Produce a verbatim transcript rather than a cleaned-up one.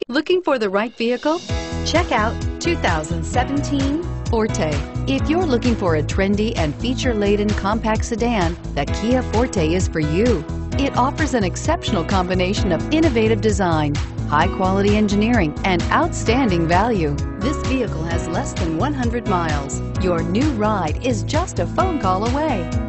Looking for the right vehicle? Check out two thousand seventeen Forte. If you're looking for a trendy and feature-laden compact sedan, the Kia Forte is for you. It offers an exceptional combination of innovative design, high-quality engineering, and outstanding value. This vehicle has less than one hundred miles. Your new ride is just a phone call away.